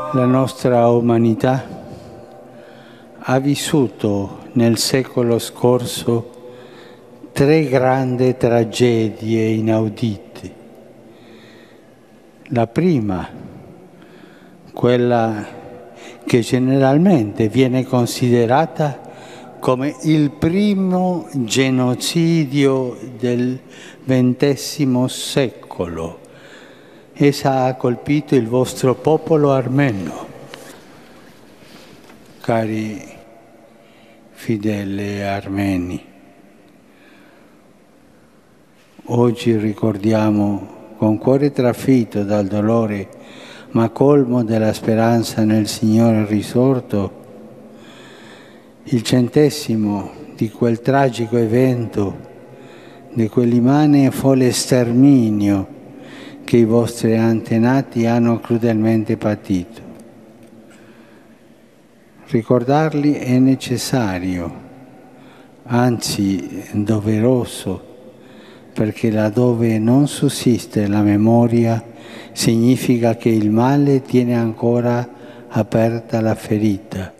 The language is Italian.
La nostra umanità ha vissuto nel secolo scorso 3 grandi tragedie inaudite. La prima, quella che generalmente viene considerata come il primo genocidio del XX secolo. Essa ha colpito il vostro popolo armeno. Cari fedeli armeni, oggi ricordiamo con cuore trafitto dal dolore, ma colmo della speranza nel Signore risorto, il 100° di quel tragico evento, di quell'immane e folle sterminio che i vostri antenati hanno crudelmente patito. Ricordarli è necessario, anzi doveroso, perché laddove non sussiste la memoria significa che il male tiene ancora aperta la ferita